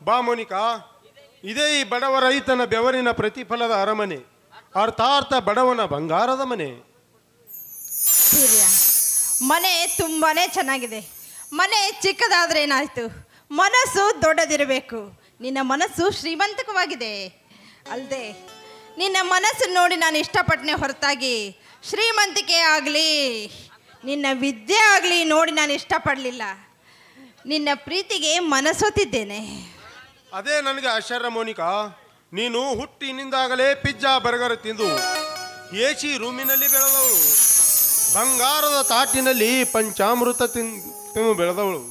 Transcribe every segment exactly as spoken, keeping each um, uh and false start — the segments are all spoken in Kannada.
ಬಾ ಮೋನಿಕಾ, ಇದೇ ಈ ಬಡವ ರೈತನ ಬೆವರಿನ ಪ್ರತಿಫಲದ ಅರಮನೆ, ಅರ್ಥಾರ್ಥ ಬಡವನ ಬಂಗಾರದ ಮನೆ. ಸೂರ್ಯ, ಮನೆ ತುಂಬಾನೇ ಚೆನ್ನಾಗಿದೆ. ಮನೆ ಚಿಕ್ಕದಾದ್ರೆ ಏನಾಯ್ತು, ಮನಸ್ಸು ದೊಡ್ಡದಿರಬೇಕು. ನಿನ್ನ ಮನಸ್ಸು ಶ್ರೀಮಂತಕವಾಗಿದೆ ಅಲ್ಲದೆ, ನಿನ್ನ ಮನಸ್ಸು ನೋಡಿ ನಾನು ಇಷ್ಟಪಟ್ಟನೆ ಹೊರತಾಗಿ ಶ್ರೀಮಂತಿಕೆ ಆಗಲಿ ನಿನ್ನ ವಿದ್ಯೆ ಆಗಲಿ ನೋಡಿ ನಾನು ಇಷ್ಟಪಡಲಿಲ್ಲ. ನಿನ್ನ ಪ್ರೀತಿಗೆ ಮನಸ್ಸೊತ್ತಿದ್ದೇನೆ. ಅದೇ ನನಗೆ ಆಶ್ಚರ್ಯ ಮೋನಿಕಾ. ನೀನು ಹುಟ್ಟಿನಿಂದಾಗಲೇ ಪಿಜ್ಜಾ ಬರ್ಗರ್ ತಿಂದು ಎ ಸಿ ರೂಮಿನಲ್ಲಿ ಬೆಳೆದವಳು, ಬಂಗಾರದ ತಾಟಿನಲ್ಲಿ ಪಂಚಾಮೃತ ತಿಂದು ಬೆಳೆದವಳು.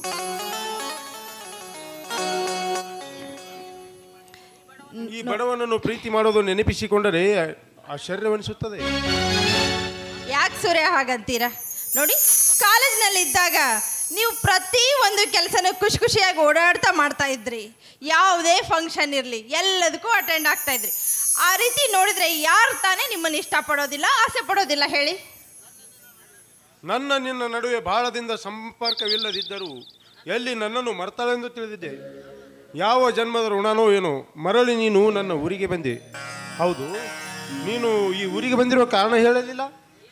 ಈ ಬಡವನನ್ನು ಪ್ರೀತಿ ಮಾಡೋದು ನೆನಪಿಸಿಕೊಂಡರೆ ಆಶ್ಚರ್ಯವೆನಿಸುತ್ತದೆ. ಯಾಕೆ ಸೂರ್ಯ ಹಾಗಂತೀರಾ? ನೋಡಿ, ಕಾಲೇಜಿನಲ್ಲಿ ಇದ್ದಾಗ ನೀವು ಪ್ರತಿ ಒಂದು ಕೆಲಸನೂ ಖುಷಿ ಖುಷಿಯಾಗಿ ಓಡಾಡ್ತಾ ಮಾಡ್ತಾ ಇದ್ರಿ. ಯಾವುದೇ ಫಂಕ್ಷನ್ ಇರಲಿ ಎಲ್ಲದಕ್ಕೂ ಅಟೆಂಡ್ ಆಗ್ತಾ ಇದ್ರಿ. ಆ ರೀತಿ ನೋಡಿದರೆ ಯಾರು ತಾನೇ ನಿಮ್ಮನ್ನು ಇಷ್ಟಪಡೋದಿಲ್ಲ, ಆಸೆ ಪಡೋದಿಲ್ಲ ಹೇಳಿ? ನನ್ನ ನಿನ್ನ ನಡುವೆ ಬಹಳದಿಂದ ಸಂಪರ್ಕವಿಲ್ಲದಿದ್ದರೂ ಎಲ್ಲಿ ನನ್ನನ್ನು ಮರ್ತಳೆಂದು ತಿಳಿದಿದ್ದೆ. ಯಾವ ಜನ್ಮದ ಋಣನೋ ಏನೋ ಮರಳಿ ನೀನು ನನ್ನ ಊರಿಗೆ ಬಂದೆ. ಹೌದು, ನೀನು ಈ ಊರಿಗೆ ಬಂದಿರೋ ಕಾರಣ ಹೇಳಲಿಲ್ಲ.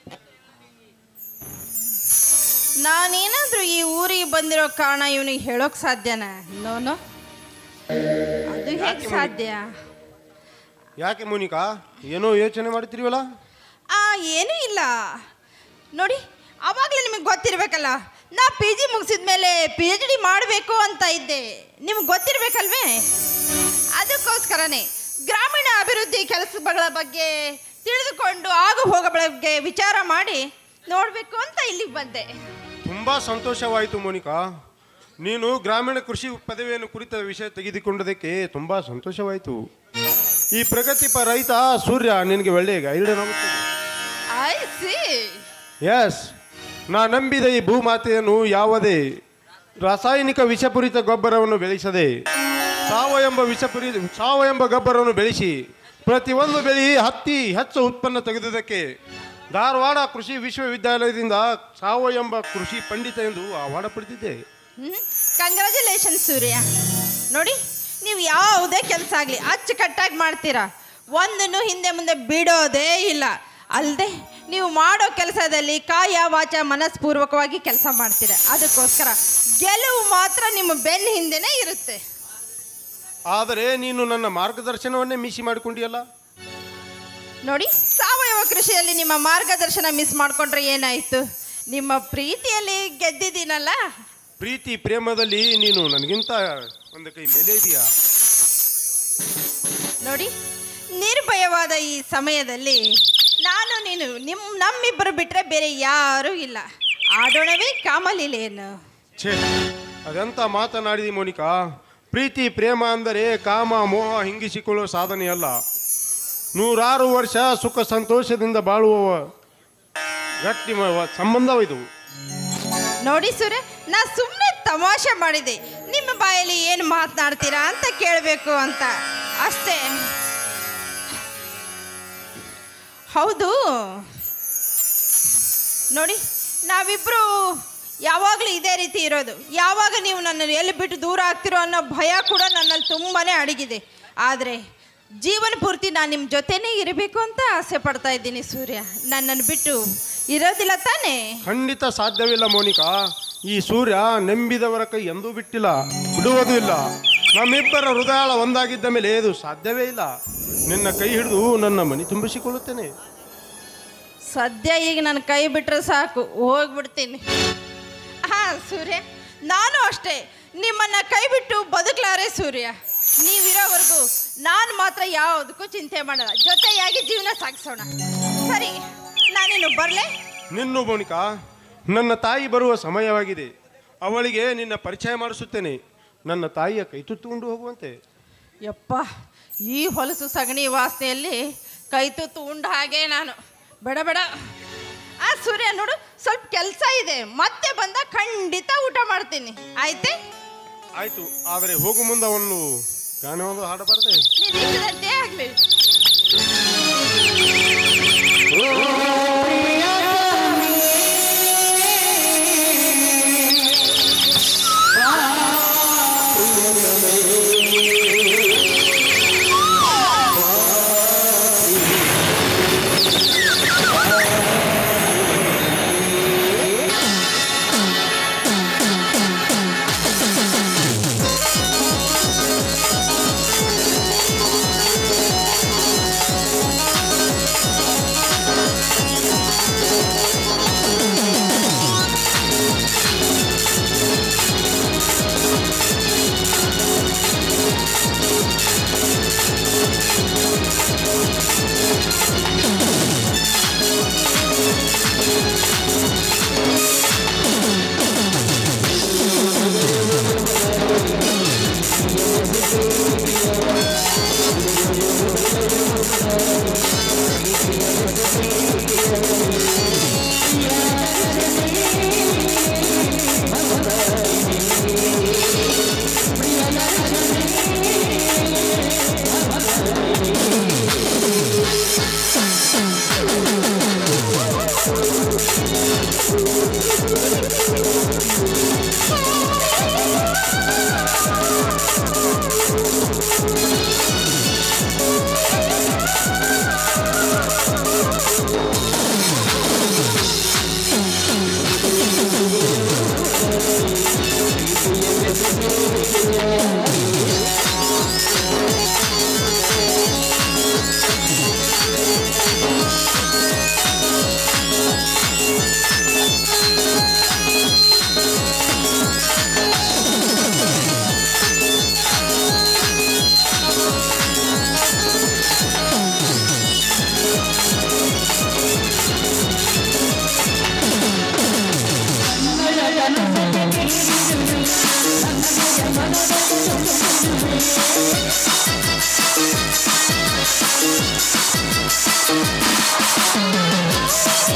ನಾನೇನಾದರೂ ಈ ಊರಿಗೆ ಬಂದಿರೋ ಕಾರಣ ಇವನಿಗೆ ಹೇಳೋಕೆ ಸಾಧ್ಯನಾ? ನೋನು, ಅದು ಹೇಗೆ ಸಾಧ್ಯ? ಯಾಕೆ ಮೋನಿಕಾ, ಏನೋ ಯೋಚನೆ ಮಾಡ್ತಿರ್ವಲ್ಲ? ಆ ಏನೂ ಇಲ್ಲ ನೋಡಿ, ಆವಾಗಲೇ ನಿಮಗೆ ಗೊತ್ತಿರಬೇಕಲ್ಲ, ನಾ ಪಿ ಜಿ ಮುಗಿಸಿದ ಮೇಲೆ ಪಿ ಎಚ್ ಡಿ ಮಾಡಬೇಕು ಅಂತ ಇದ್ದೆ. ನಿಮ್ಗೆ ಗೊತ್ತಿರಬೇಕಲ್ವೇ? ಅದಕ್ಕೋಸ್ಕರನೇ ಗ್ರಾಮೀಣ ಅಭಿವೃದ್ಧಿ ಕೆಲಸಗಳ ಬಗ್ಗೆ ತಿಳಿದುಕೊಂಡು ಆಗು ಹೋಗೋ ಬಗ್ಗೆ ವಿಚಾರ ಮಾಡಿ ನೋಡಬೇಕು ಅಂತ ಇಲ್ಲಿಗೆ ಬಂದೆ. ತುಂಬ ಸಂತೋಷವಾಯಿತು ಮೋನಿಕಾ. ನೀನು ಗ್ರಾಮೀಣ ಕೃಷಿ ಪದವಿಯನ್ನು ಕುರಿತ ವಿಷಯ ತೆಗೆದುಕೊಂಡದಕ್ಕೆ ತುಂಬ ಸಂತೋಷವಾಯಿತು. ಈ ಪ್ರಗತಿಪರ ರೈತ ಸೂರ್ಯ ನಿನಗೆ ಒಳ್ಳೆಯ ಗೈಡನಾಗುತ್ತದೆ. I C. ಎಸ್, ನಾ ನಂಬಿದ ಈ ಭೂಮಾತೆಯನ್ನು ಯಾವುದೇ ರಾಸಾಯನಿಕ ವಿಷಪೂರಿತ ಗೊಬ್ಬರವನ್ನು ಬೆಳೆಸದೆ ಸಾವಯವ ವಿಷಪೂರಿ ಸಾವಯವ ಗೊಬ್ಬರವನ್ನು ಬೆಳೆಸಿ ಪ್ರತಿಯೊಂದು ಬೆಳೆ ಹತ್ತಿ ಹೆಚ್ಚು ಉತ್ಪನ್ನ ತೆಗೆದುದಕ್ಕೆ ಧಾರವಾಡ ಕೃಷಿ ವಿಶ್ವವಿದ್ಯಾಲಯದಿಂದ ಸಾವಯವ ಕೃಷಿ ಪಂಡಿತ ಎಂದು ಅವಾರ್ಡ್ ಪಡೆದಿದ್ದೆ. ಕಂಗ್ರ್ಯಾಚುಲೇಷನ್ ಸೂರ್ಯ. ನೋಡಿ, ನೀವು ಯಾವುದೇ ಕೆಲಸ ಆಗಲಿ ಅಚ್ಚುಕಟ್ಟಾಗಿ ಮಾಡ್ತೀರಾ, ಒಂದನ್ನು ಹಿಂದೆ ಮುಂದೆ ಬಿಡೋದೇ ಇಲ್ಲ. ಅಲ್ಲದೆ ನೀವು ಮಾಡೋ ಕೆಲಸದಲ್ಲಿ ಕಾಯ ವಾಚ ಮನಸ್ಪೂರ್ವಕವಾಗಿ ಕೆಲಸ ಮಾಡ್ತೀರ. ಅದಕ್ಕೋಸ್ಕರ ಗೆಲುವು ಮಾತ್ರ ನಿಮ್ಮ ಬೆನ್ನ ಹಿಂದೆನೇ ಇರುತ್ತೆ. ಆದರೆ ನೀನು ನನ್ನ ಮಾರ್ಗದರ್ಶನವನ್ನೇ ಮಿಸ್ ಮಾಡಿಕೊಂಡಿಯಲ್ಲ. ನೋಡಿ, ಸಾವಯವ ಕೃಷಿಯಲ್ಲಿ ನಿಮ್ಮ ಮಾರ್ಗದರ್ಶನ ಮಿಸ್ ಮಾಡಿಕೊಂಡ್ರೆ ಏನಾಯಿತು? ನಿಮ್ಮ ಪ್ರೀತಿಯಲ್ಲಿ ಗೆದ್ದಿದ್ದೀನಲ್ಲ. ಪ್ರೀತಿ ಪ್ರೇಮದಲ್ಲಿ ನೀನು ನನಗಿಂತ ಒಂದು ಕೈ ಮೇಲೆ ಇದೆಯಾ? ನೋಡಿ, ನಿರ್ಭಯವಾದ ಈ ಸಮಯದಲ್ಲಿ ನಾನು ನೀನು ನಿಮ್ಮ ನಮ್ಮಿಬ್ಬರು ಬಿಟ್ಟರೆ ಬೇರೆ ಯಾರೂ ಇಲ್ಲ. ಆಡೋಣವೇ ಕಾಮಲೀಲೆಯನ್ನು. ಛೇ, ಅದೆಂತ ಮಾತನಾಡಿದಿ ಮೋನಿಕಾ. ಪ್ರೀತಿ ಪ್ರೇಮ ಅಂದರೆ ಕಾಮ ಮೋಹ ಹಿಂಗಿಸಿಕೊಳ್ಳುವ ಸಾಧನೆಯಲ್ಲ, ನೂರಾರು ವರ್ಷ ಸುಖ ಸಂತೋಷದಿಂದ ಬಾಳುವ ಗಟ್ಟಿ ಸಂಬಂಧವಿದು. ನೋಡಿ ಸೂರ್ಯ, ನಾ ಸುಮ್ಮನೆ ತಮಾಷೆ ಮಾಡಿದೆ, ನಿಮ್ಮ ಬಾಯಲ್ಲಿ ಏನು ಮಾತನಾಡ್ತೀರಾ ಅಂತ ಕೇಳಬೇಕು ಅಂತ ಅಷ್ಟೇ. ಹೌದು ನೋಡಿ, ನಾವಿಬ್ಬರು ಯಾವಾಗಲೂ ಇದೇ ರೀತಿ ಇರೋದು. ಯಾವಾಗ ನೀವು ನನ್ನನ್ನು ಎಲ್ಲಿ ಬಿಟ್ಟು ದೂರ ಆಗ್ತಿರೋ ಅನ್ನೋ ಭಯ ಕೂಡ ನನ್ನಲ್ಲಿ ತುಂಬಾ ಅಡಗಿದೆ. ಆದರೆ ಜೀವನ ಪೂರ್ತಿ ನಾನು ನಿಮ್ಮ ಜೊತೆನೇ ಇರಬೇಕು ಅಂತ ಆಸೆ ಪಡ್ತಾ ಇದ್ದೀನಿ ಸೂರ್ಯ. ನನ್ನನ್ನು ಬಿಟ್ಟು ಇರೋದಿಲ್ಲ ತಾನೇ? ಖಂಡಿತ ಸಾಧ್ಯವಿಲ್ಲ ಮೋನಿಕಾ. ಈ ಸೂರ್ಯ ನಂಬಿದವರ ಕೈ ಎಂದೂ ಬಿಟ್ಟಿಲ್ಲ, ಬಿಡುವುದೂ ಇಲ್ಲ. ನಮ್ಮಿಬ್ಬರ ಹೃದಯ ಒಂದಾಗಿದ್ದ ಮೇಲೆ ಇದು ಸಾಧ್ಯವೇ ಇಲ್ಲ. ನಿನ್ನ ಕೈ ಹಿಡಿದು ನನ್ನ ಮನೆ ತುಂಬಿಸಿಕೊಳ್ಳುತ್ತೇನೆ. ಸದ್ಯ ಈಗ ನನ್ನ ಕೈ ಬಿಟ್ಟರೆ ಸಾಕು, ಹೋಗ್ಬಿಡ್ತೀನಿ. ಹಾಂ ಸೂರ್ಯ, ನಾನು ಅಷ್ಟೇ ನಿಮ್ಮನ್ನು ಕೈ ಬಿಟ್ಟು ಬದುಕಲಾರೆ ಸೂರ್ಯ. ನೀವಿರೋವರೆಗೂ ನಾನು ಮಾತ್ರ ಯಾವುದಕ್ಕೂ ಚಿಂತೆ ಮಾಡಲ್ಲ, ಜೊತೆಯಾಗಿ ಜೀವನ ಸಾಗಿಸೋಣ. ಸರಿ, ನಾನಿನ್ನು ಬರಲೇ? ನಿನ್ನು ಮೋನಿಕಾ, ನನ್ನ ತಾಯಿ ಬರುವ ಸಮಯವಾಗಿದೆ. ಅವಳಿಗೆ ನಿನ್ನ ಪರಿಚಯ ಮಾಡಿಸುತ್ತೇನೆ. ನನ್ನ ತಾಯಿಯ ಕೈ ತುತ್ತುಕೊಂಡು ಹೋಗುವಂತೆ. ಯಪ್ಪ, ಈ ಹೊಲಸು ಸಗಣಿ ವಾಸನೆಯಲ್ಲಿ ಕೈ ತುತ್ತು ಉಂಡ ಹಾಗೆ ನಾನು. ಬೇಡ ಬೇಡ. ಆ ಸೂರ್ಯ ನೋಡು, ಸ್ವಲ್ಪ ಕೆಲಸ ಇದೆ, ಮತ್ತೆ ಬಂದ ಖಂಡಿತ ಊಟ ಮಾಡ್ತೀನಿ, ಆಯ್ತೆ? ಆಯ್ತು, ಆದರೆ ಹೋಗು ಮುಂದೆ ಒಂದು ಗಾನವನ್ನು ಹಾಡಬಾರದೆ? ನೀನು ಇಷ್ಟದಂತೆ ಆಗಲಿ.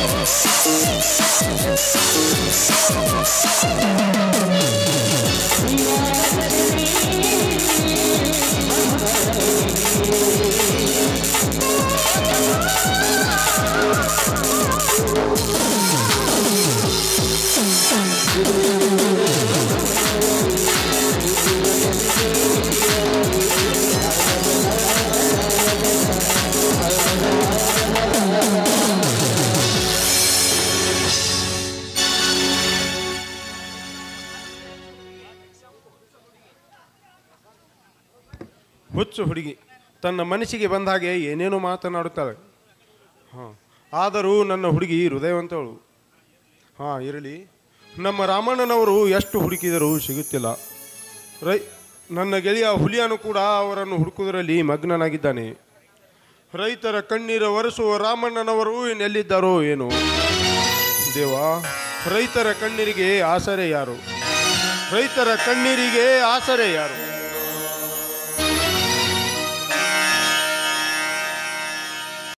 ಹುಚ್ಚು ಹುಡುಗಿ ತನ್ನ ಮನಸ್ಸಿಗೆ ಬಂದ ಹಾಗೆ ಏನೇನೋ ಮಾತನಾಡುತ್ತಾಳೆ. ಹಾಂ, ಆದರೂ ನನ್ನ ಹುಡುಗಿ ಹೃದಯವಂತವಳು. ಹಾಂ, ಇರಲಿ. ನಮ್ಮ ರಾಮಣ್ಣನವರು ಎಷ್ಟು ಹುಡುಕಿದರೂ ಸಿಗುತ್ತಿಲ್ಲ. ರೈ ನನ್ನ ಗೆಳೆಯ ಹುಲಿಯನು ಕೂಡ ಅವರನ್ನು ಹುಡುಕುವುದರಲ್ಲಿ ಮಗ್ನನಾಗಿದ್ದಾನೆ. ರೈತರ ಕಣ್ಣೀರು ಒರೆಸುವ ರಾಮಣ್ಣನವರು ಇನ್ನೆಲ್ಲಿದ್ದಾರೋ ಏನು ದೇವಾ. ರೈತರ ಕಣ್ಣೀರಿಗೆ ಆಸರೆ ಯಾರು? ರೈತರ ಕಣ್ಣೀರಿಗೆ ಆಸರೆ ಯಾರು?